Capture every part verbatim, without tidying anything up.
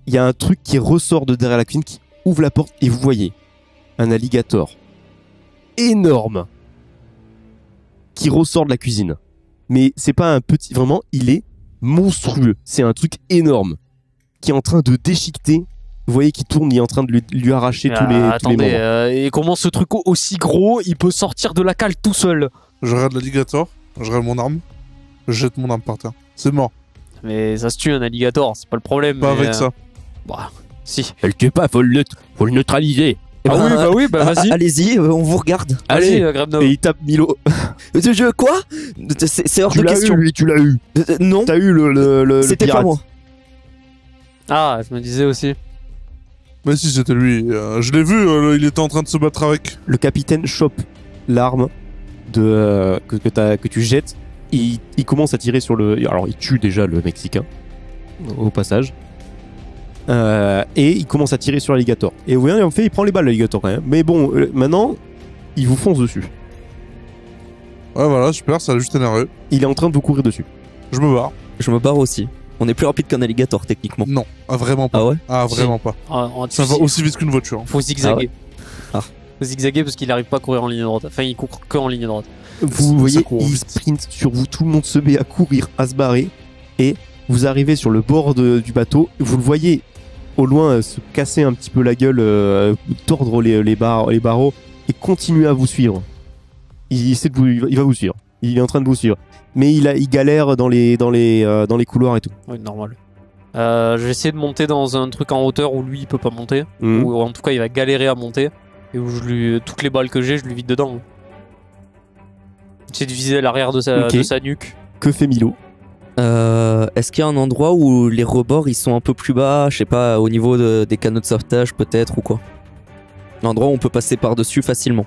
il y a un truc qui ressort de derrière la cuisine, qui ouvre la porte et vous voyez un alligator énorme qui ressort de la cuisine. Mais c'est pas un petit, vraiment, il est monstrueux. C'est un truc énorme qui est en train de déchiqueter. Vous voyez qu'il tourne, il est en train de lui, lui arracher euh, tous les, attendez, tous les membres. Euh, et comment ce truc aussi gros, il peut sortir de la cale tout seul? Je regarde l'alligator, je regarde mon arme, je jette mon arme par terre. C'est mort. Mais ça se tue un alligator, c'est pas le problème. Pas mais, avec euh... ça. Bah, si. Elle tue pas, faut le, faut le neutraliser. Ah bah, oui, bah oui, bah vas-y. Allez-y, euh, on vous regarde. Allez, Allez, euh, Grabnov. Et il tape Milo. Euh, Je quoi? C'est c'est hors Tu de l'as question. eu, lui, tu l'as eu. Euh, euh, non, T'as eu le, le, le, le c'était pas pirate. moi. Ah, je me disais aussi. Mais si, c'était lui. Euh, je l'ai vu, euh, il était en train de se battre avec. Le capitaine chope l'arme de euh, que, que, t'as- que tu jettes. Il, il commence à tirer sur le. Alors, il tue déjà le Mexicain, au passage. Euh, et il commence à tirer sur l'alligator. Et vous voyez, en fait, il prend les balles, l'alligator, quand même. Mais bon, euh, maintenant, il vous fonce dessus. Ouais, voilà, super, ça l'a juste énervé. Il est en train de vous courir dessus. Je me barre. Je me barre aussi. On est plus rapide qu'un alligator techniquement. Non, ah, vraiment pas. Ah ouais? Ah, Si. vraiment pas. Ah, on- Ça va aussi vite qu'une voiture. Faut zigzaguer. Ah. Faut zigzaguer parce qu'il arrive pas à courir en ligne droite. Enfin, il court que en ligne droite. Vous Ça voyez, court il vite. sprint sur vous. Tout le monde se met à courir, à se barrer. Et vous arrivez sur le bord de- du bateau. Vous le voyez au loin euh, se casser un petit peu la gueule, euh, tordre les, les, bar- les barreaux et continuer à vous suivre. Il, essaie de vous, il va- il va vous suivre. Il est en train de vous suivre. Mais il, a, il galère dans les, dans, les, euh, dans les couloirs et tout. Oui, normal. Euh, je vais essayer de monter dans un truc en hauteur où lui il peut pas monter. Mhm. Ou en tout cas il va galérer à monter. Et où je lui, toutes les balles que j'ai, je lui vide dedans. J'essaie de viser l'arrière de sa, Ok. de sa nuque. Que fait Milo? Euh, Est-ce qu'il y a un endroit où les rebords ils sont un peu plus bas? Je sais pas, au niveau de- des canaux de sauvetage peut-être ou quoi? Un endroit où on peut passer par-dessus facilement.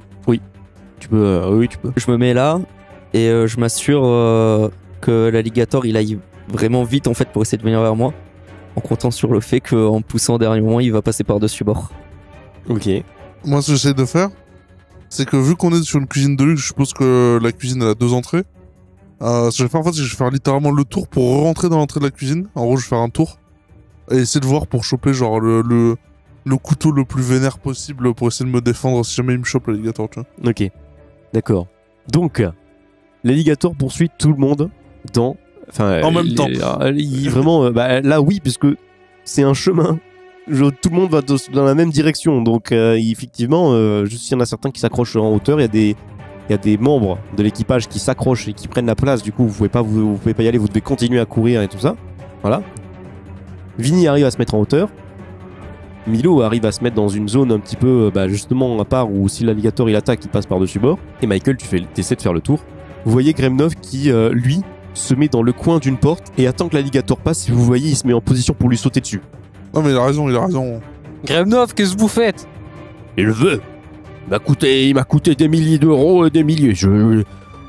Tu peux, euh, oui, tu peux. Je me mets là et euh, je m'assure euh, que l'alligator il aille vraiment vite en fait pour essayer de venir vers moi. En comptant sur le fait qu'en poussant derrière moi il va passer par-dessus bord. Ok. Moi, ce que j'essaie de faire, c'est que vu qu'on est sur une cuisine de luxe, je suppose que la cuisine elle a deux entrées. Euh, ce que je vais faire en fait, c'est que je vais faire littéralement le tour pour rentrer dans l'entrée de la cuisine. En gros, je vais faire un tour et essayer de voir pour choper genre le, le, le couteau le plus vénère possible pour essayer de me défendre si jamais il me chope l'alligator, tu vois. Ok. D'accord. Donc, l'alligator poursuit tout le monde dans. Enfin, En même les- temps. euh, il- vraiment, euh, bah, là, oui, puisque c'est un chemin. Je- tout le monde va de- dans la même direction. Donc, euh, effectivement, euh, juste s'il y en a certains qui s'accrochent en hauteur, il y a des. Il y a des membres de l'équipage qui s'accrochent et qui prennent la place. Du coup, vous pouvez pas, vous, vous pouvez pas y aller. Vous devez continuer à courir et tout ça. Voilà. Vinny arrive à se mettre en hauteur. Milo arrive à se mettre dans une zone un petit peu, euh, bah, justement, à part où si l'alligator il attaque, il passe par-dessus bord. Et Michael, tu fais, essaies de faire le tour. Vous voyez Gremnov qui, euh, lui, se met dans le coin d'une porte et attend que l'alligator passe. Si vous voyez, il se met en position pour lui sauter dessus. Non mais il a raison, il a raison. Gremnov, qu'est-ce que vous faites? Il le veut. Il m'a coûté, il m'a coûté des milliers d'euros et des milliers. Je,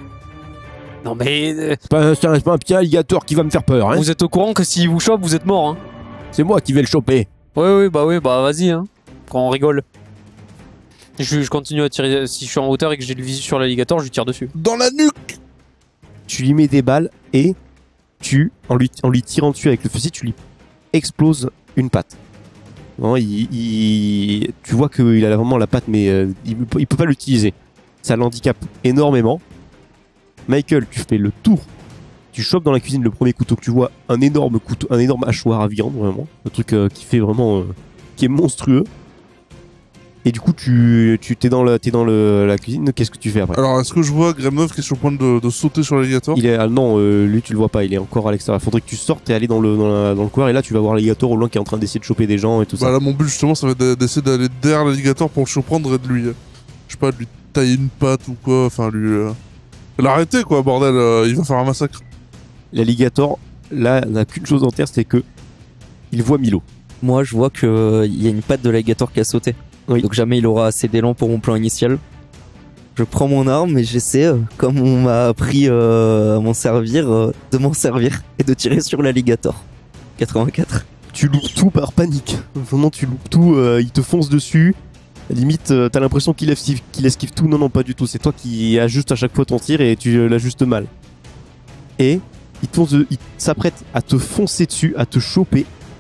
Non mais euh, c'est pas, c'est un, c'est pas un petit alligator qui va me faire peur. Hein. vous êtes au courant que s'il vous chope, vous êtes mort, hein? C'est moi qui vais le choper. Oui, oui, bah oui, bah vas-y, hein. Quand on rigole. Je, je continue à tirer. Si je suis en hauteur et que j'ai le visu sur l'alligator, je lui tire dessus. Dans la nuque. Tu lui mets des balles et tu, en lui, en lui tirant dessus avec le fusil, tu lui exploses une patte. Non, il, il- tu vois qu'il a vraiment la patte, mais euh, il, peut- il peut pas l'utiliser. Ça l'handicape énormément. Michael, tu fais le tour. Tu chopes dans la cuisine le premier couteau que tu vois, un énorme couteau, un énorme hachoir à viande, vraiment. Un truc euh, qui fait vraiment, euh, qui est monstrueux. Et du coup, tu, tu t'es dans la, t'es dans le, la cuisine. Qu'est-ce que tu fais après? Alors, est-ce que je vois Gremnov qui est sur le point de, de sauter sur l'alligator? Il est, ah non, euh, lui tu le vois pas, il est encore à l'extérieur. Faudrait que tu sortes et aller dans le, dans, la- dans le couloir et là tu vas voir l'alligator au loin qui est en train d'essayer de choper des gens et tout ça. Bah là, mon but justement, ça va être d'essayer d'aller derrière l'alligator pour le surprendre et de lui, euh, je sais pas, de lui tailler une patte ou quoi, enfin lui, euh, l'arrêter quoi, bordel, euh, il va faire un massacre. L'alligator, là, n'a qu'une chose en terre, c'est que il voit Milo. Moi je vois qu'il y a une patte de l'alligator qui a sauté. Oui. Donc jamais il aura assez d'élan pour mon plan initial. Je prends mon arme et j'essaie, euh, comme on m'a appris euh, à m'en servir, euh, de m'en servir et de tirer sur l'alligator. quatre-vingt-quatre. Tu loupes tout par panique. Vraiment, tu loupes tout, euh, il te fonce dessus. Limite, euh, t'as l'impression qu'il esquive, qu'il esquive tout. Non, non, pas du tout. C'est toi qui ajustes à chaque fois ton tir et tu euh, l'ajustes mal. Et il, te fonce de- il s'apprête à te foncer dessus, à te choper.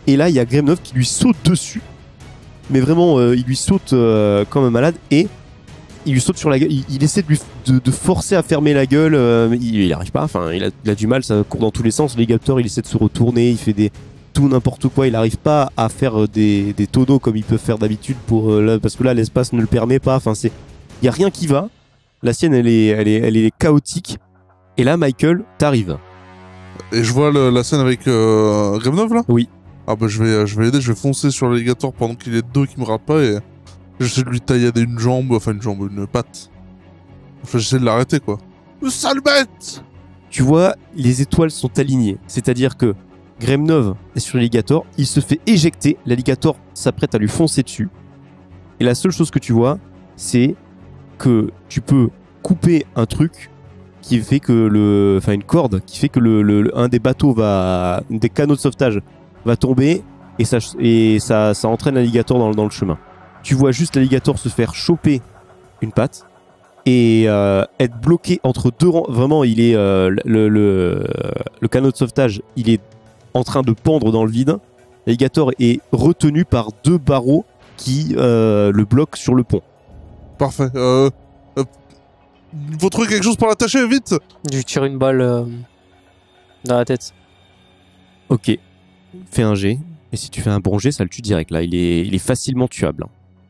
Et là, il y a Gremnov qui lui saute dessus. Mais vraiment, euh, il lui saute euh, comme un malade. Et il lui saute sur la gueule. Il, il essaie de, lui, de, de forcer à fermer la gueule. Euh, mais il n'y arrive pas. Enfin, il a, il a du mal. Ça court dans tous les sens. L'alligator, il essaie de se retourner. Il fait des tout n'importe quoi. Il n'arrive pas à faire des, des tonneaux comme il peut faire d'habitude. Pour, euh, là, parce que là, l'espace ne le permet pas. Enfin, c'est, il n'y a rien qui va. La sienne, elle est, elle est, elle est chaotique. Et là, Michael, t'arrives. Et je vois le- la scène avec euh, Gremnov là. Oui. Ah bah je vais, je vais aider, je vais foncer sur l'alligator pendant qu'il est de dos et qu'il me rate pas et j'essaie de lui taillader une jambe, enfin une jambe, une patte. Enfin j'essaie de l'arrêter quoi. Le sale bête. Tu vois, les étoiles sont alignées. C'est-à-dire que Gremnov est sur l'alligator, il se fait éjecter, l'alligator s'apprête à lui foncer dessus. Et la seule chose que tu vois, c'est que tu peux couper un truc qui fait que le, enfin une corde qui fait que le, le- un des bateaux va, des canaux de sauvetage va tomber et ça, et ça, ça entraîne l'alligator dans, dans le chemin. Tu vois juste l'alligator se faire choper une patte et euh, être bloqué entre deux rangs. Vraiment, il est euh, le, le, le canot de sauvetage, il est en train de pendre dans le vide. L'alligator est retenu par deux barreaux qui euh, le bloquent sur le pont. Parfait. Euh, euh, faut trouver quelque chose pour l'attacher vite. Je lui tire une balle euh, dans la tête. Ok, fais un jet. Et si tu fais un bon jet, ça le tue direct. Là, il est, il est facilement tuable.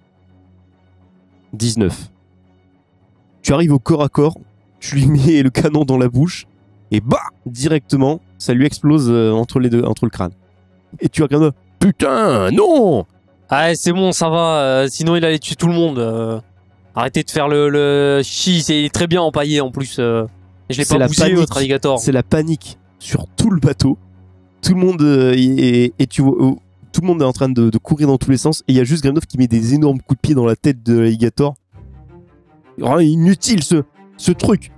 dix-neuf. Tu arrives au corps à corps, tu lui mets le canon dans la bouche, et bah directement, ça lui explose euh, entre les deux, entre le crâne. Et tu regardes, putain, non. Ah, c'est bon, ça va. euh, sinon, il allait tuer tout le monde. euh. Arrêtez de faire le, le chi. C'est très bien empaillé en plus. euh. Et je l'ai C'est pas la bousillé, panique. votre alligator. C'est la panique sur tout le bateau. Tout le monde euh, et, et tu vois, euh, tout le monde est en train de, de courir dans tous les sens. Et il y a juste Gremnov qui met des énormes coups de pied dans la tête de l'alligator. Oh, inutile ce, ce truc.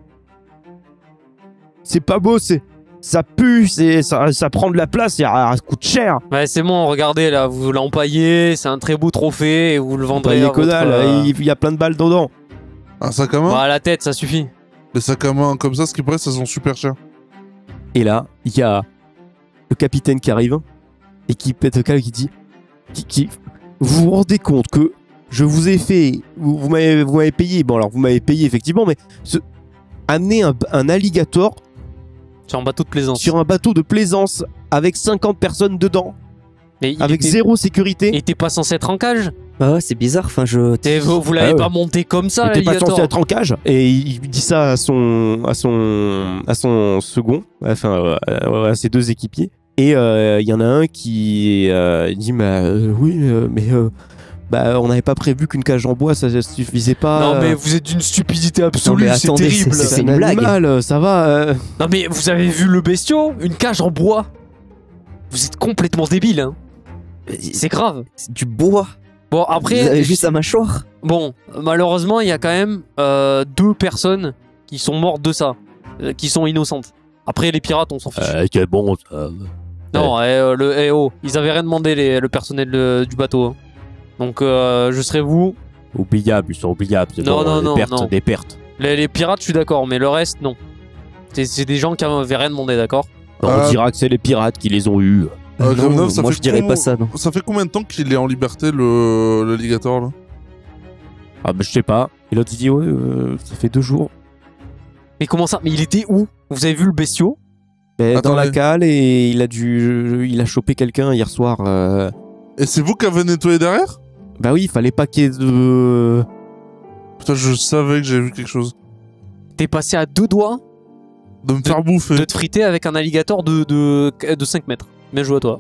C'est pas beau, c'est, ça pue, c'est, ça, ça prend de la place et ça coûte cher. Ouais, c'est bon, regardez là, vous l'empaillez, c'est un très beau trophée et vous le vendrez Bah, à les que votre, dalle, euh, il y a plein de balles dedans. Un sac à main. bah, à la tête, ça suffit. Les sacs à main comme ça, ce qui paraît, ça sont super chers. Et là, il y a le capitaine qui arrive et qui pète le câble et qui dit qui, qui- vous vous rendez compte que je vous ai fait, vous, vous m'avez vous m'avez payé, bon alors vous m'avez payé effectivement, mais ce, amener un, un alligator Sur un bateau de plaisance. sur un bateau de plaisance avec cinquante personnes dedans, Mais il avec était- zéro sécurité. Il était pas censé être en cage. Ah ouais, c'est bizarre. Enfin, je. Et vous, vous l'avez Ah ouais. pas monté comme ça, Il était pas l'alligator. censé être en cage. Et il il dit ça à son, à son, à son second, enfin euh, à, à ses deux équipiers. Et euh, il y en a un qui euh, dit bah, euh, oui, euh, mais euh, bah, on n'avait pas prévu qu'une cage en bois, ça, ça suffisait pas. Non mais vous êtes d'une stupidité absolue, Non, mais c'est attendez, terrible. c'est- c'est une un blague. animal, ça va. euh. Non mais vous avez vu le bestiau? Une cage en bois. Vous êtes complètement débile, hein. C'est grave. C'est du bois. Bon Vous après, avez vu sa mâchoire? bon, malheureusement il y a quand même euh, deux personnes qui sont mortes de ça, euh, qui sont innocentes. Après les pirates, on s'en fiche. Euh, que bon. euh, Non, eh, euh, le, eh, oh, ils avaient rien demandé les- le personnel de- du bateau. hein. Donc euh, je serais vous. oubliables, ils sont oubliables. c'est Non, bon, non, des non, pertes, non. des pertes. Les, les pirates, je suis d'accord, mais le reste, non. C'est c'est des gens qui avaient rien demandé, d'accord? On Euh, dira que c'est les pirates qui les ont eus. Euh, Non, Gremnov, ça moi fait je dirais com- pas ça, non. Ça fait combien de temps qu'il est en liberté, le l'alligator là? Ah bah je sais pas. Et l'autre il dit ouais, euh, ça fait deux jours. Mais comment ça? Mais il était où? Vous avez vu le bestiau? Mais dans Attendez. la cale et il a dû, il a chopé quelqu'un hier soir. euh. Et c'est vous qui avez nettoyé derrière? Bah oui, il fallait pas qu'il y ait de. Putain, je savais que j'avais vu quelque chose. T'es passé à deux doigts De me faire bouffer. de te friter avec un alligator de, de, de cinq mètres. Bien joué à toi.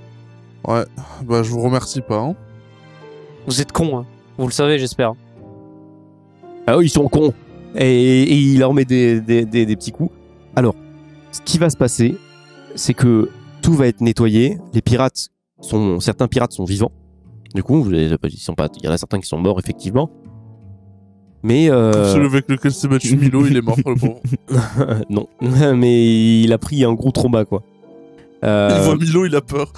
Ouais, bah je vous remercie pas. Hein. Vous êtes con, hein. Vous le savez, j'espère. Ah oui, ils sont cons. Et, et il leur met des, des, des, des petits coups. Alors, ce qui va se passer, c'est que tout va être nettoyé. Les pirates sont, certains pirates sont vivants. Du coup, vous avez- ils sont pas, il y en a certains qui sont morts effectivement. Mais euh, Celui avec lequel s'est battu Milo, il est mort, le pauvre. non, mais il a pris un gros trauma quoi. Euh, Il voit Milo, il a peur.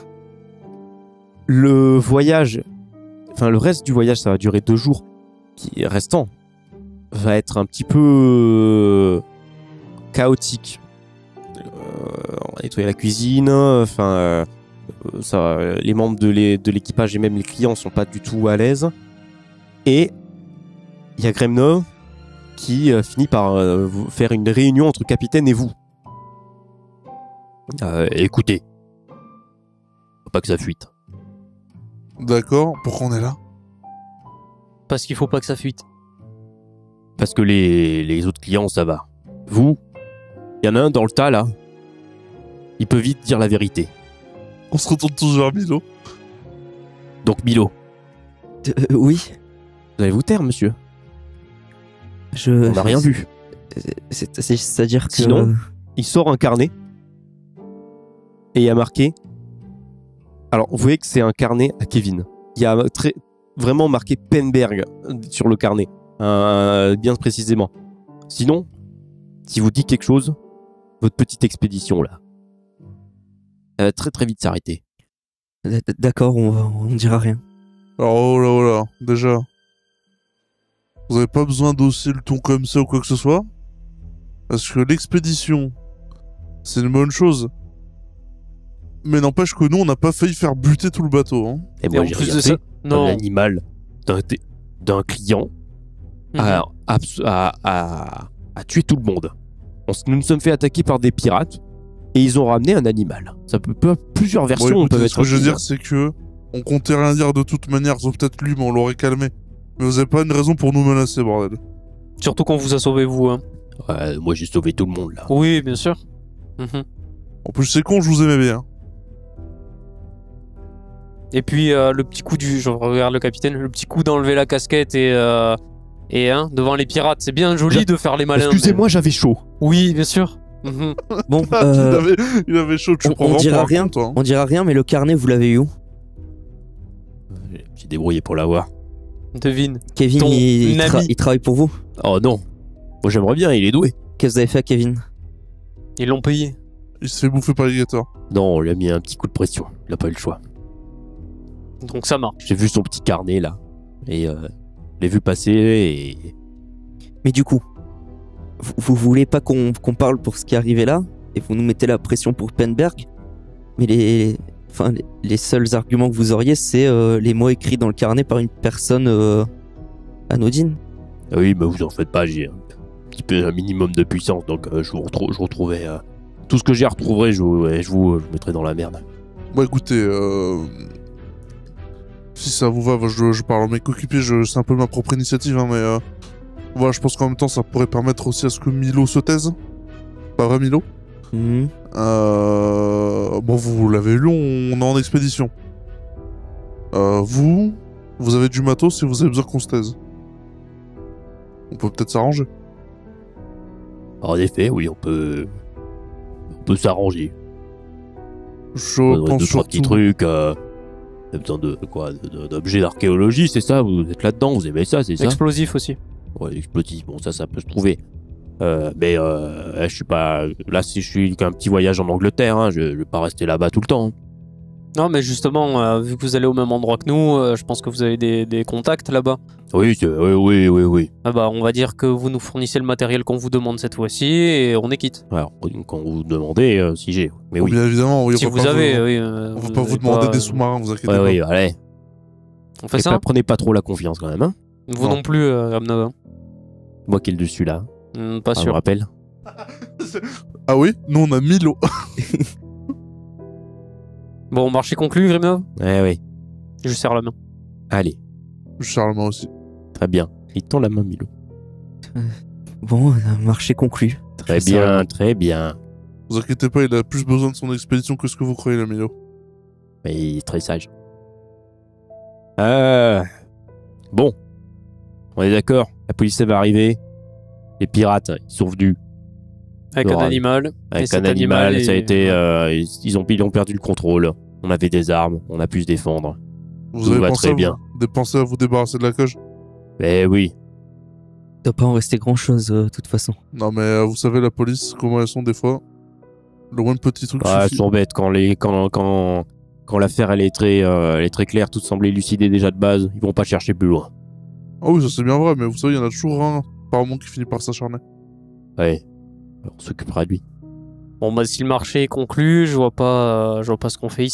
le voyage, enfin le reste du voyage, ça va durer deux jours. Qui restant va être un petit peu euh, chaotique. Euh, on va nettoyer la cuisine, enfin euh, euh, ça, euh, les membres de l'é- de l'équipage et même les clients sont pas du tout à l'aise. Et il y a Gremnov qui euh, finit par euh, vous faire une réunion entre capitaine et vous. Euh, écoutez, faut pas que ça fuite. D'accord, pourquoi on est là? Parce qu'il faut pas que ça fuite. Parce que les, les autres clients, ça va. Vous, il y en a un dans le tas là. Il peut vite dire la vérité. On se retourne tous vers Milo. Donc Milo, Euh, oui, vous allez vous taire, monsieur. je. On n'a rien vu. C'est- c'est- C'est-à-dire que. Sinon Il sort un carnet et il y a marqué. Alors, vous voyez que c'est un carnet à Kevin. Il y a très, vraiment marqué Penberg sur le carnet, euh, bien précisément. Sinon, si vous dit quelque chose, votre petite expédition là, elle va très très vite s'arrêter. D- D'accord, on, va- on dira rien. Alors, oh là, oh là, déjà. Vous avez pas besoin d'hausser le ton comme ça ou quoi que ce soit. Parce que l'expédition, c'est une bonne chose. Mais n'empêche que nous, on n'a pas failli faire buter tout le bateau. Hein. Et Et moi, en j'ai plus rien de fait. ça, Un non. animal d'un d'un client Mhm. a, abs- a, a- a tué tout le monde. On s- nous nous sommes fait attaquer par des pirates et ils ont ramené un animal. Ça peut, peut- plusieurs versions Bon, écoutez, peuvent ce être que je veux possibles. dire, c'est que on comptait rien dire de toute manière, sauf peut-être lui, mais on l'aurait calmé. Mais vous avez pas une raison pour nous menacer, bordel. Surtout qu'on vous a sauvé, vous. Hein. Ouais, moi j'ai sauvé tout le monde là. Oui, bien sûr. Mhm. En plus, c'est con, je vous aimais bien. Et puis, euh, le petit coup du. Je regarde le capitaine, le petit coup d'enlever la casquette et. euh, Et hein, devant les pirates, c'est bien joli Je- de faire les malins. Excusez-moi, j'avais chaud. mais- Oui, bien sûr. Mhm. Bon, Ah, euh, il, avait, il avait chaud, tu on- prends on vraiment dira pour un rien. con, toi, hein. on dira rien, mais le carnet, vous l'avez eu où? J'ai débrouillé pour l'avoir. Devine. Kevin, Ton il, il tra- ami. il travaille pour vous. Oh non. Moi j'aimerais bien, il est doué. Qu'est-ce que vous avez fait à Kevin? Ils l'ont payé. Il se fait bouffer par l'alligator. Non, on lui a mis un petit coup de pression. Il a pas eu le choix. Donc ça marche. J'ai vu son petit carnet là. Et euh, je l'ai vu passer et. Mais du coup, vous, vous voulez pas qu'on qu'on parle pour ce qui est arrivé là? Et vous nous mettez la pression pour Penberg? Mais les, enfin, les, les seuls arguments que vous auriez, c'est euh, les mots écrits dans le carnet par une personne euh, anodine. Ah oui, mais vous en faites pas, j'ai un petit peu un minimum de puissance, donc euh, je, vous retrou- je retrouvais. euh, tout ce que j'ai retrouverai, je, vous- ouais, je vous je vous mettrai dans la merde. Bon, écoutez, euh... si ça vous va, je, je parle à mes coéquipiers, je- c'est un peu ma propre initiative, hein, mais euh... voilà, je pense qu'en même temps, ça pourrait permettre aussi à ce que Milo se taise. Pas vrai, Milo? Mhm. Euh... Bon, vous l'avez lu, on est en expédition. Euh, vous, vous avez du matos et vous avez besoin qu'on se taise. On peut peut-être s'arranger. En effet, oui, on peut. On peut s'arranger. Je On aurait pense deux, trois petits surtout... trucs. Euh, vous avez besoin de quoi de- de- D'objets d'archéologie, c'est ça? Vous êtes là-dedans, vous aimez ça, c'est ça? Explosif aussi. Ouais, explosif, bon, ça, ça peut se trouver. Euh, mais euh, je suis pas. Là, si je suis qu'un petit voyage en Angleterre, hein, je, je vais pas rester là-bas tout le temps. hein. Non, mais justement, euh, vu que vous allez au même endroit que nous, euh, je pense que vous avez des, des contacts là-bas. Oui, c'est- oui, oui, oui, oui. Ah bah, on va dire que vous nous fournissez le matériel qu'on vous demande cette fois-ci et on est quitte. Alors, quand vous demandez euh, si j'ai. Mais oui. Bien évidemment, oui, Si on va vous pas avez, vous- oui. euh, On va pas vous avez demander pas- des sous-marins, vous inquiétez Ouais, pas. oui, allez. On fait Et ça pas- prenez pas trop la confiance quand même, hein. Vous Non. non plus, euh, Ramnov. Moi qui ai le dessus là. Hmm, pas Ah, je me sûr. rappelle. Ah oui, nous on a Milo. Bon, marché conclu, Grimnov. Ouais, oui. Je serre la main. Allez, Charlemagne aussi. très bien. Il tend la main, Milo. Bon, un marché conclu. Très Ça bien, va. très bien. Vous inquiétez pas, il a plus besoin de son expédition que ce que vous croyez, le Milo. Mais il est très sage. Euh... Bon. On est d'accord. La police elle va arriver. Les pirates, ils sont venus. Avec Laura, un animal. Et Avec cet un animal, est- ça a été. euh, ils, ils ont, ils ont perdu le contrôle. On avait des armes, on a pu se défendre. Vous Tout avez va pensé très à, bien. Vous, des pensé à vous débarrasser de la cage? Mais oui. Il doit pas en rester grand chose, de toute façon. Non mais euh, vous savez la police, comment elles sont des fois. Le moins de petits trucs Ah, elles suffit. sont bêtes quand les quand quand quand l'affaire elle est très euh, elle est très claire, tout semble élucidé déjà de base. Ils vont pas chercher plus loin. Ah oui, ça c'est bien vrai, mais vous savez, il y en a toujours un par moment qui finit par s'acharner. Ouais. On s'occupera de lui. Bon, bah, si le marché est conclu, je vois pas, euh, je vois pas ce qu'on fait ici.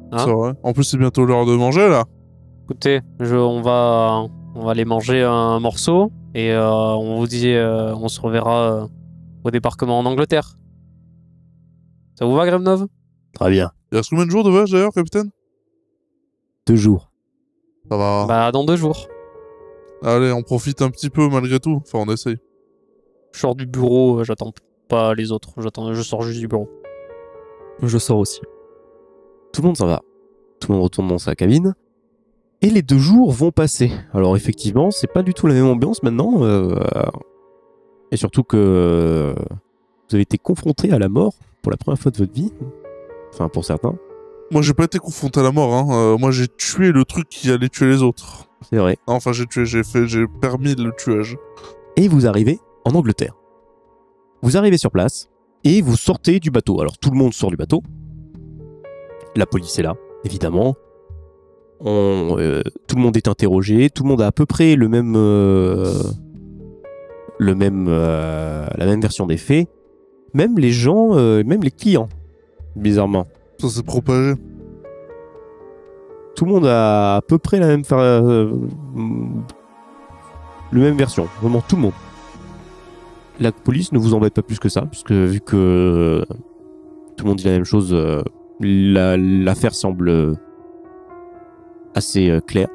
Hein C'est vrai. En plus, c'est bientôt l'heure de manger, là. Écoutez, je, on va on va aller manger un morceau et euh, on vous dit, euh, on se reverra euh, au débarquement en Angleterre. Ça vous va, Gremnov? Très bien. Il reste combien de jours de voyage, d'ailleurs, capitaine? Deux jours. Ça va. Bah, dans deux jours. Allez, on profite un petit peu, malgré tout. Enfin, on essaye. Je sors du bureau, euh, j'attends pas les autres. J'attends, je sors juste du bureau. Je sors aussi. Tout le monde s'en va. Tout le monde retourne dans sa cabine. Et les deux jours vont passer. Alors effectivement, c'est pas du tout la même ambiance maintenant. euh, et surtout que euh, vous avez été confronté à la mort pour la première fois de votre vie. Enfin, pour certains. Moi, j'ai pas été confronté à la mort, hein. Euh, moi, j'ai tué le truc qui allait tuer les autres. C'est vrai. Enfin, j'ai tué, j'ai fait, j'ai permis le tuage. Et vous arrivez en Angleterre. Vous arrivez sur place et vous sortez du bateau. Alors tout le monde sort du bateau. La police est là, évidemment. On, euh, tout le monde est interrogé. Tout le monde a à peu près le même, euh, le même, euh, la même version des faits. Même les gens, euh, même les clients, bizarrement. Ça s'est propagé. Tout le monde a à peu près la même, euh, le même version. Vraiment tout le monde. La police ne vous embête pas plus que ça, puisque vu que tout le monde dit la même chose, euh, la- l'affaire semble euh, assez euh, claire.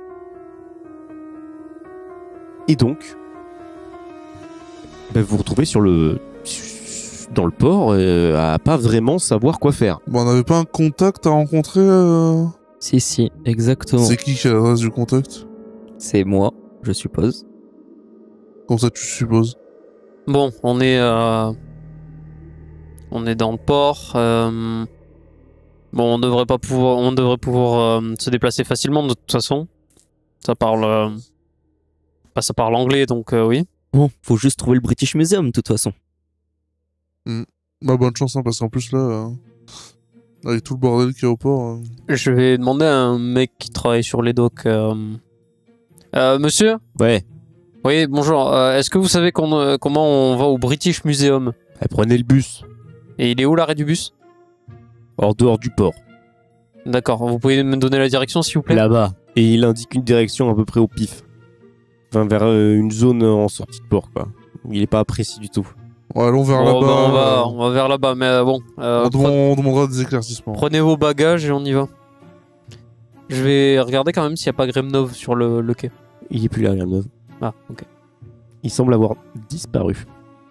Et donc, ben, vous vous retrouvez sur le, dans le port euh, à pas vraiment savoir quoi faire. Bon, on n'avait pas un contact à rencontrer euh... Si, si, exactement. C'est qui qui a l'adresse du contact? C'est moi, je suppose. Comme ça, tu supposes. Bon, on est euh, on est dans le port. euh, Bon, on devrait pas pouvoir, on devrait pouvoir euh, se déplacer facilement de toute façon. Ça parle, euh, bah, ça parle anglais, donc euh, oui. Bon, faut juste trouver le British Museum, de toute façon. Bah, bonne chance, hein, parce qu'en plus, là, euh, avec tout le bordel qu'il y a au port... euh, Je vais demander à un mec qui travaille sur les docks. Euh, euh, monsieur? Ouais, Oui, bonjour. Euh, Est-ce que vous savez qu'on, euh, comment on va au British Museum? ben, prenez le bus, Et il est où l'arrêt du bus? hors dehors du port, D'accord. Vous pouvez me donner la direction, s'il vous plaît? là-bas. Et il indique une direction à peu près au pif. Enfin, vers euh, une zone en sortie de port, quoi. Il est pas précis du tout. Ouais, allons vers Bon, là-bas. bah, on va, euh, on va vers là-bas, mais euh, bon. euh, on, pre- demande- on demandera des éclaircissements. Prenez vos bagages et on y va. Je vais regarder quand même s'il n'y a pas Gremnov sur le, le quai. Il est plus là, Gremnov. Ah, ok. Il semble avoir disparu.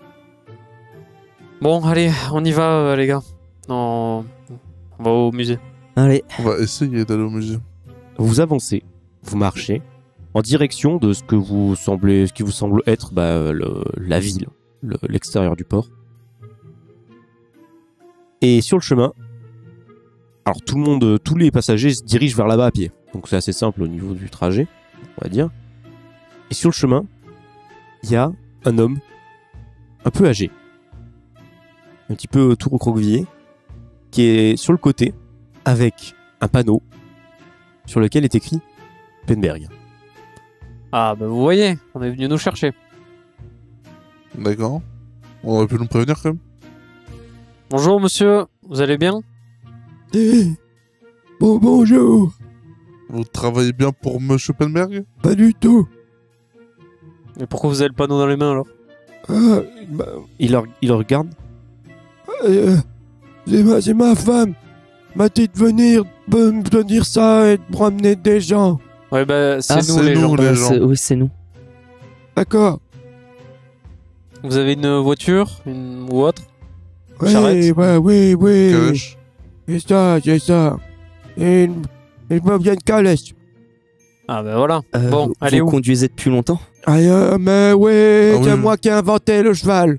Bon, allez, on y va, euh, les gars. On... on va au musée. Allez, On va essayer d'aller au musée. Vous avancez, vous marchez en direction de ce que vous semblez, ce qui vous semble être bah, le- la ville, le- l'extérieur du port. Et sur le chemin, alors tout le monde, tous les passagers se dirigent vers là-bas à pied. Donc c'est assez simple au niveau du trajet, on va dire. Et sur le chemin, il y a un homme un peu âgé, un petit peu tout recroquevillé, qui est sur le côté avec un panneau sur lequel est écrit Penberg. Ah, bah vous voyez, on est venu nous chercher. D'accord. On aurait pu nous prévenir quand même. Bonjour, monsieur, vous allez bien? Bon, bonjour. Vous travaillez bien pour Monsieur Penberg? Pas du tout. Et pourquoi vous avez le panneau dans les mains, alors? Ah, bah, il, le- il le regarde. Euh, c'est ma, c'est ma femme. M'a dit de venir de me dire ça et de me ramener des gens. Ouais, bah, c'est Ah, nous, c'est les nous, gens. les euh, gens. c'est- oui, c'est nous. D'accord. Vous avez une voiture une... ou autre? Oui, Charrette. ouais, oui, oui. Calèche. C'est ça, c'est ça. Et une, et me vient de calèche. Ah, bah voilà. Euh, Bon, vous, allez vous où? conduisez depuis longtemps? Ah, euh, mais oui, Ah c'est oui. moi qui ai inventé le cheval.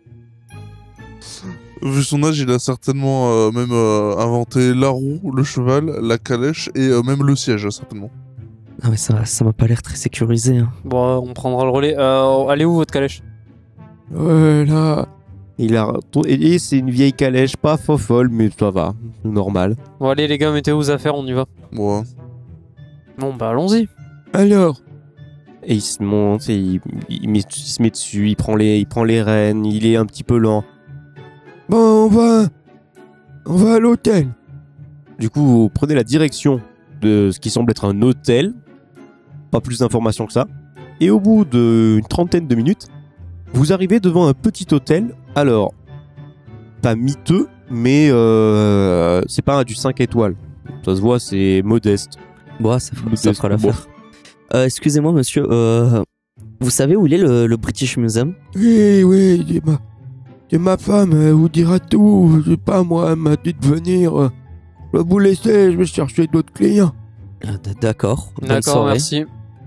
Vu son âge, il a certainement euh, même euh, inventé la roue, le cheval, la calèche et euh, même le siège, certainement. Non mais ça, ça m'a pas l'air très sécurisé. Hein. Bon, on prendra le relais. Euh, allez où, votre calèche? Ouais, là. Il a et c'est une vieille calèche, pas fofolle, mais ça va, c'est normal. Bon, allez, les gars, mettez vos affaires, on y va. Ouais. Bon, bah, allons-y. Alors. Et il se monte, et il, il met- il se met dessus, il prend les, il prend les rênes, il est un petit peu lent. Bon, on va, on va à l'hôtel. Du coup, vous prenez la direction de ce qui semble être un hôtel. Pas plus d'informations que ça. Et au bout d'une trentaine de minutes, vous arrivez devant un petit hôtel. Alors, pas miteux, mais euh, c'est pas du cinq étoiles. Ça se voit, c'est modeste. Bon, ça, fera- ça Modeste, fera bon. l'affaire. Euh, Excusez-moi, monsieur. Euh, vous savez où il est le, le British Museum? Oui, oui, c'est ma, c'est ma femme, elle vous dira tout. C'est pas moi, elle m'a dit de venir. Je vais vous laisser, je vais chercher d'autres clients. Ah, d- D'accord. Bonne D'accord, soirée. merci.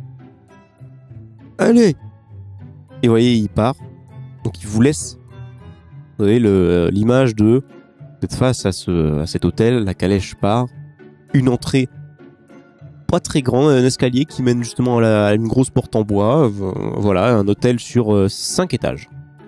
Allez. Et vous voyez, il part. Donc il vous laisse. Vous voyez le- l'image de... Vous êtes face à, ce, à cet hôtel, la calèche part. Une entrée pas très grande, un escalier qui mène justement à, la- à une grosse porte en bois. Euh, Voilà, un hôtel sur cinq étages.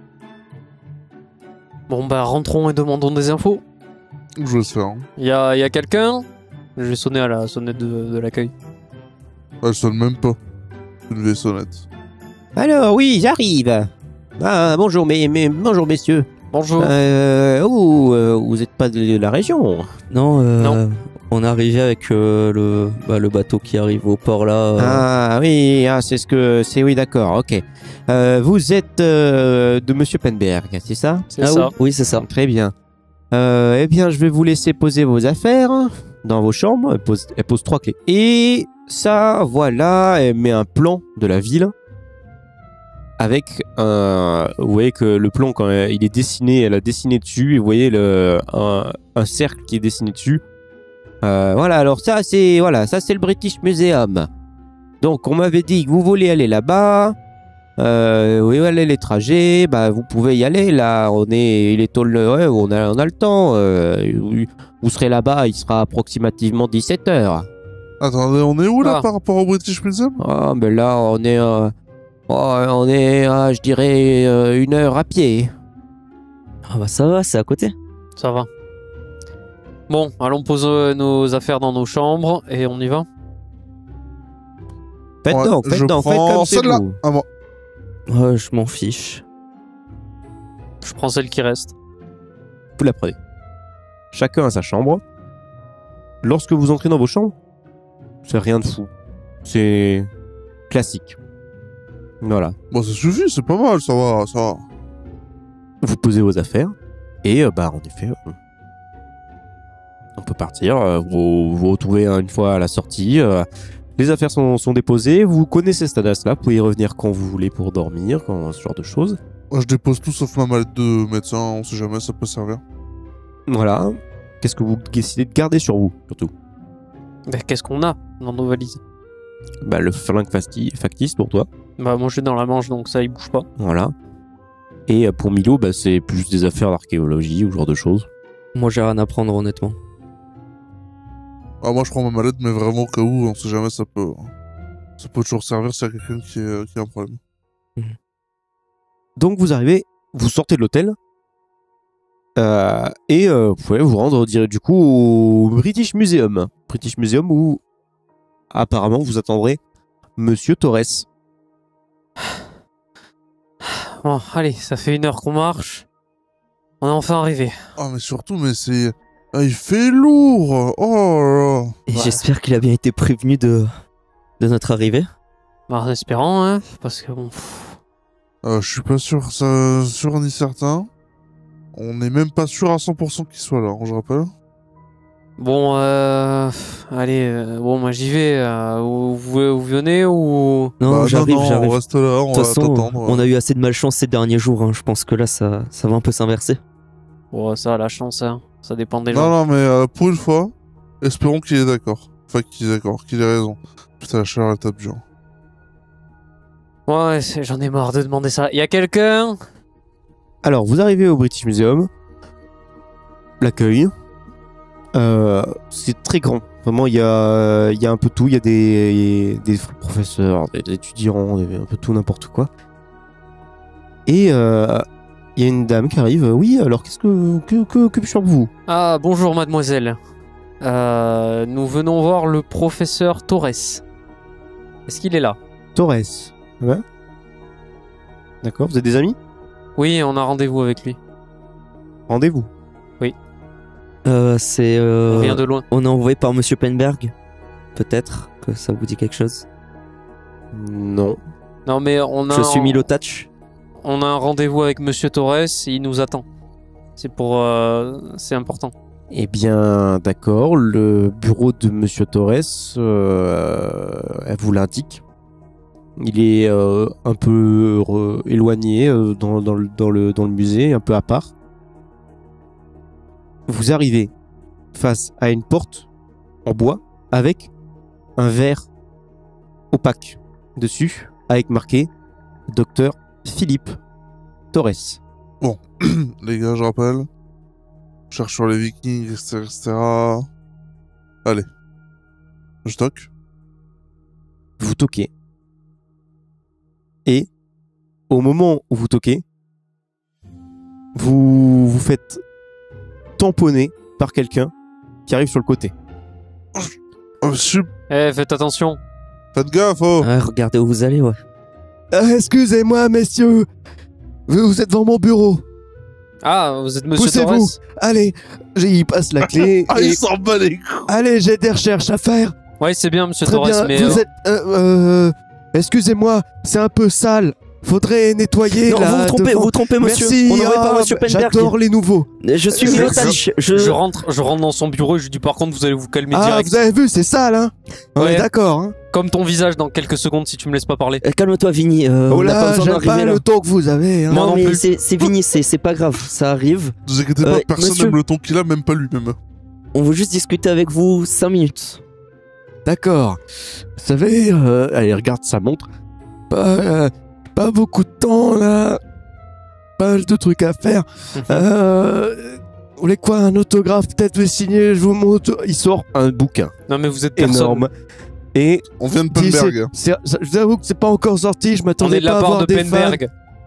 Bon, bah, rentrons et demandons des infos. Je laisse faire. Hein. Il y a, y a quelqu'un? Je vais sonner à la sonnette de, de l'accueil. Ah, elle sonne même pas. Une vieille sonnette. Alors oui, j'arrive. Ah, bonjour, mais, mais, bonjour messieurs. Bonjour. Euh, oh, euh, vous n'êtes pas de la région? Non, euh, Non. on est arrivé avec euh, le, bah, le bateau qui arrive au port là. euh. Ah oui, ah, c'est ce que c'est. Oui, d'accord, ok. Euh, vous êtes euh, de Monsieur Penberg, c'est ça? C'est Ah ça. oui, oui, c'est ça. Très bien. Euh, eh bien, je vais vous laisser poser vos affaires dans vos chambres. Elle pose, elle pose trois clés. Et ça, voilà, elle met un plan de la ville. Avec un... Vous voyez que le plan, quand il est dessiné, elle a dessiné dessus. Et vous voyez le, un, un cercle qui est dessiné dessus. Euh, voilà, alors ça, c'est voilà, ça c'est le British Museum. Donc, on m'avait dit que vous voulez aller là-bas. Euh, oui, allez, les trajets, bah, vous pouvez y aller. Là, on est, il est tôt, le, ouais, on, a, on a le temps. Euh, vous, vous serez là-bas, il sera approximativement dix-sept heures. Attendez, on est où là Ah. par rapport au British Museum? Ah, mais là, on est, euh, oh, on est, à, je dirais, euh, une heure à pied. Ah bah ça va, c'est à côté. Ça va. Bon, allons poser nos affaires dans nos chambres et on y va. Faites Ouais, donc, faites je donc, faites prends comme c'est celle-là. vous. Ah bon. Ouais, je m'en fiche. Je prends celle qui reste. Vous la prenez. Chacun à sa chambre. Lorsque vous entrez dans vos chambres, c'est rien de fou. C'est classique. Voilà. Bon, ça suffit, c'est pas mal, ça va, ça va. Vous posez vos affaires et euh, bah en effet euh, on peut partir. Euh, vous vous retrouvez euh, une fois à la sortie. euh, les affaires sont, sont déposées. Vous connaissez cette adresse-là. Vous pouvez y revenir quand vous voulez pour dormir, quand, ce genre de choses. Moi, je dépose tout sauf ma mallette de médecin, on sait jamais, ça peut servir. Voilà. Qu'est-ce que vous décidez de garder sur vous surtout? Bah, qu'est-ce qu'on a dans nos valises? Bah le flingue fasti- factice pour toi. Bah, moi, je suis dans la manche, donc ça, il bouge pas. Voilà. Et euh, pour Milo, bah, c'est plus des affaires d'archéologie ou ce genre de choses. Moi, j'ai rien à prendre, honnêtement. Ah, moi, je prends ma mallette, mais vraiment au cas où, on sait jamais, ça peut. Ça peut toujours servir s'il y a quelqu'un qui, est- qui a un problème. Donc vous arrivez, vous sortez de l'hôtel euh, et euh, vous pouvez vous rendre dire, du coup au British Museum. British Museum où apparemment vous attendrez Monsieur Torres. Bon, allez, ça fait une heure qu'on marche. On est enfin arrivé. Ah, mais surtout, mais c'est. Ah, il fait lourd! Oh là là! Et Ouais. j'espère qu'il a bien été prévenu de, de notre arrivée. Bah, en espérant, hein, parce que bon... pff, Euh, je suis pas sûr, ça, sûr ni certain. On n'est même pas sûr à cent pour cent qu'il soit là, hein, je rappelle. Bon, euh... pff, allez, euh, bon, moi j'y vais. euh, vous, vous, vous venez ou... Non, Bah, j'arrive, non, j'arrive. On reste là, on De toute va façon, t'attendre. on a eu assez de malchance ces derniers jours. hein. Je pense que là, ça, ça va un peu s'inverser. Bon, ça, la chance, hein. Ça dépend des Non, gens. non, mais euh, pour une fois, espérons qu'il est d'accord. Enfin, qu'il est d'accord, qu'il ait raison. Putain, la chaleur, elle tape dur. Ouais, c'est- j'en ai marre de demander ça. Y a quelqu'un? Alors vous arrivez au British Museum, l'accueil, euh, c'est très grand. Vraiment il y a, il y a un peu tout, il y a des, des professeurs, des, des étudiants, des- un peu tout n'importe quoi. Et euh, il y a une dame qui arrive. Oui, alors qu'est-ce que que que, que puis-je faire pour vous? Ah, bonjour, mademoiselle. Euh, nous venons voir le professeur Torres. Est-ce qu'il est là? Torres. Ouais. D'accord. Vous êtes des amis? Oui, on a rendez-vous avec lui. Rendez-vous. Oui. Euh, c'est. euh, Rien de loin. On est envoyé par Monsieur Penberg. Peut-être que ça vous dit quelque chose. Non. Non, mais on a. Je suis un- Milotach. On a un rendez-vous avec Monsieur Torres. Et il nous attend. C'est pour. euh, C'est important. Eh bien, d'accord. Le bureau de Monsieur Torres, euh, elle vous l'indique. Il est euh, un peu euh, éloigné euh, dans, dans le, dans, le, dans le musée, un peu à part. Vous arrivez face à une porte en bois avec un verre opaque dessus, avec marqué Docteur Philippe Torres. Les gars, je rappelle. Je cherche sur les Vikings, et cetera, et cetera. Allez. Je toque. Vous toquez. Et au moment où vous toquez, vous vous faites tamponner par quelqu'un qui arrive sur le côté. Oh, super. Eh, faites attention. Faites gaffe, oh. Ouais, regardez où vous allez, ouais. Euh, excusez-moi, messieurs. Vous, vous êtes devant mon bureau. Ah, vous êtes Monsieur Poussez-vous. Torres. Allez, j'y passe la clé. Ah, et- il s'en bat les couilles. Allez, j'ai des recherches à faire. Ouais, c'est bien, Monsieur Très Torres, bien. mais. Vous euh, êtes. euh, euh, excusez-moi, c'est un peu sale. Faudrait nettoyer Non, là. vous vous trompez, devant. vous vous trompez, monsieur. Merci. On n'envoie pas ah, Monsieur Penberg. J'adore les nouveaux. Je suis Je- Milotach. Je... Je rentre, je rentre dans son bureau et je lui dis par contre vous allez vous calmer Ah, direct. vous avez vu, c'est sale, hein. On Ouais. est d'accord, hein. Comme ton visage dans quelques secondes si tu me laisses pas parler. Euh, Calme-toi, Vinny. euh, Oh on n'a pas là, besoin j'aime d'arriver pas là. le temps que vous avez. Hein. Moi Non, non mais plus. c'est c'est Vinny, c'est c'est pas grave. Ça arrive. Ne vous inquiétez Euh, pas, personne monsieur. n'aime le ton qu'il a, même pas lui-même. On veut juste discuter avec vous cinq minutes. D'accord. Vous savez, euh, allez, regarde sa montre. Pas, euh, pas beaucoup de temps là. Pas de trucs à faire. Euh, vous voulez quoi, un autographe? Peut-être vous signer, je vous montre. Il sort un bouquin Non mais vous êtes personne. énorme. Et On vient de dit, c'est- Penberg. c'est- c'est- je vous avoue que c'est pas encore sorti. Je On m'attendais est de pas la à part voir de des fans. Penberg.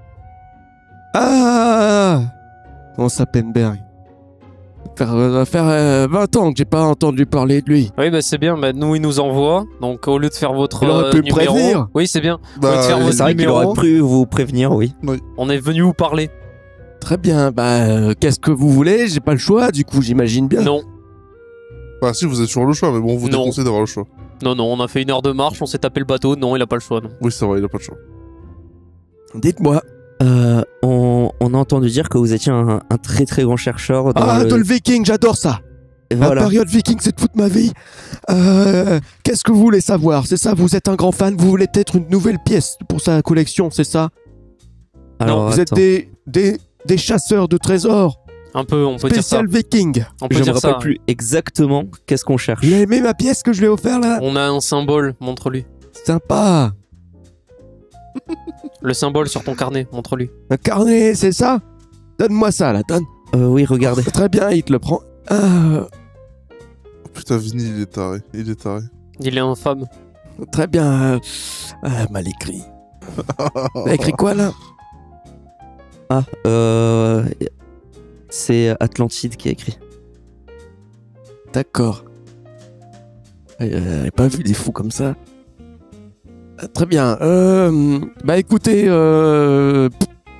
Ah, comment ça, Penberg? Ça va faire euh, vingt ans que j'ai pas entendu parler de lui. Oui bah c'est bien, bah, nous il nous envoie. Donc au lieu de faire votre Il aurait euh, pu me numéro. prévenir. Oui c'est bien. Bah, de faire il- votre C'est vrai qu'il numéro. aurait pu vous prévenir, oui. On est venu vous parler. Très bien. Bah, euh, qu'est-ce que vous voulez? J'ai pas le choix. Du coup, j'imagine bien. Non, Bah si, vous êtes sur le choix, mais bon, on vous Non. déconseille d'avoir le choix. non, non, on a fait une heure de marche, on s'est tapé le bateau. Non, il a pas le choix. Non. Oui, c'est vrai, il a pas de choix. Dites-moi. Euh, on, on a entendu dire que vous étiez un, un très très grand chercheur dans Ah, le... de le viking, j'adore ça. La Voilà. période viking, c'est toute ma vie. Euh, Qu'est-ce que vous voulez savoir? C'est ça, vous êtes un grand fan, vous voulez peut-être une nouvelle pièce pour sa collection, c'est ça? Alors, Vous êtes attends. des, des, des chasseurs de trésors, Un peu, on peut dire ça. spécial viking. On peut Je me dire rappelle ça. plus exactement qu'est-ce qu'on cherche. Il a aimé ma pièce que je lui ai offert là? On a un symbole, montre-lui. Sympa. Le symbole sur ton carnet, montre-lui. Un carnet, c'est ça? Donne-moi ça là, donne. Euh, oui, regardez. Très bien, il te le prend. Ah, Oh, putain, Vinny, il est taré. Il est taré. Il est infâme. très bien. euh, Ah, mal écrit. T'as écrit quoi là? Ah, euh... c'est Atlantide qui a écrit. D'accord. J'avais pas vu des fous comme ça. Euh, Très bien. Euh, bah écoutez, euh...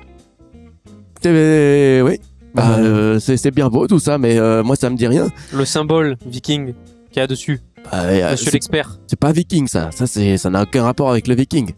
c'est- oui. Bah, euh, c'est c'est bien beau tout ça, mais euh, moi ça me dit rien. Le symbole viking qu'il y a dessus. Bah, euh, Monsieur c'est l'expert. c'est pas viking ça. Ça c'est ça n'a aucun rapport avec le viking.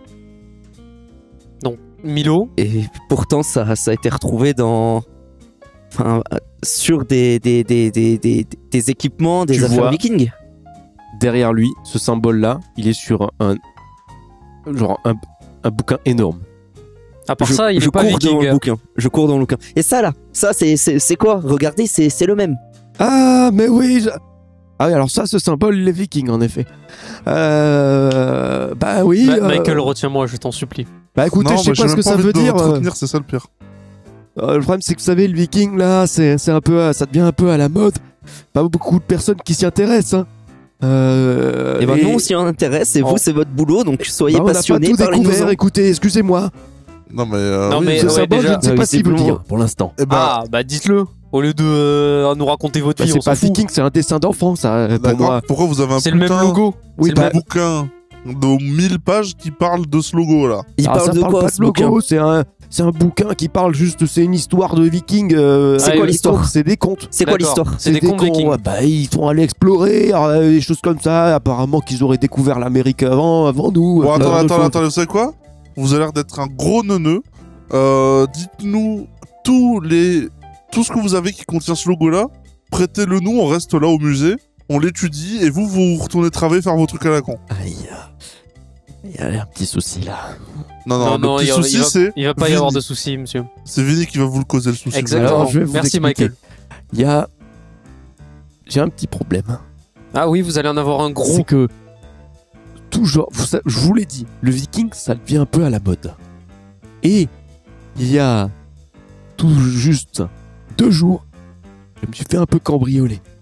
Milo. Et pourtant, ça, ça a été retrouvé dans... Enfin, euh, sur des, des, des, des, des, des équipements, des Tu affaires vois. vikings. Derrière lui, ce symbole là, il est sur un genre un, un bouquin énorme. À part je, ça, il je est pas cours dans le viking. bouquin. Je cours dans le bouquin. Et ça là, ça c'est c'est c'est quoi? Regardez, c'est c'est le même. Ah, mais oui. je- Ah oui, alors ça, ce symbole, les vikings, en effet. Euh... Bah oui. Ma- euh, Michael, retiens-moi, je t'en supplie. Bah écoutez, non, je sais mais j'ai pas ce même que pas ça envie veut de dire. te euh, retenir, c'est ça le pire. euh, le problème, c'est que vous savez, le viking, là, c'est c'est un peu, euh, ça devient un peu à la mode. Pas beaucoup de personnes qui s'y intéressent. Hein. Euh, Et ben et- nous on s'y intéresse et Oh. vous c'est votre boulot donc soyez bah, on n'a pas passionnés tout par les découvert. Écoutez, excusez-moi. Non, mais. euh, Non, oui, mais Ce ouais, symbole, déjà- je ne sais Ah, pas ce qu'il veut visiblement. dire pour l'instant. Eh ben, Ah, bah dites-le. Au lieu de euh, nous raconter votre Bah, vie, c'est on s'en pas fout. viking, c'est un dessin d'enfant, ça, euh, pour d'accord. moi. Pourquoi vous avez un C'est le même putain logo. Oui, C'est de bah, le bouquin de mille pages qui parle de ce logo là? Il ah, parle ça de parle quoi pas ce de logo, bouquin? c'est un, c'est un bouquin qui parle juste, c'est une histoire de vikings. euh, C'est ah, quoi des l'histoire contes, C'est des contes. C'est quoi D'accord. l'histoire? C'est des contes vikings. ouais, bah, ils sont allés explorer, euh, des choses comme ça. Apparemment qu'ils auraient découvert l'Amérique avant, avant nous. Bon, euh, attends, plein de attends, choses. attends, vous savez quoi? Vous avez l'air d'être un gros neuneu. Euh, dites-nous tous les... tout ce que vous avez qui contient ce logo-là. Prêtez-le nous, on reste là au musée. On l'étudie et vous, vous retournez travailler, faire vos trucs à la con. Aïe. Il y a un petit souci là. Non, non, Non, le non, petit il, va- souci, il va, c'est... il va pas y Vinny. avoir de soucis, monsieur. C'est Vinny qui va vous le causer, le souci. Exactement. Alors, je vais vous Merci, expliquer. Michael. Il y a. J'ai un petit problème. Ah oui, vous allez en avoir un gros. C'est que. Toujours. Vous sa- je vous l'ai dit, le viking, ça devient un peu à la mode. Et. Il y a. Tout juste deux jours, je me suis fait un peu cambrioler.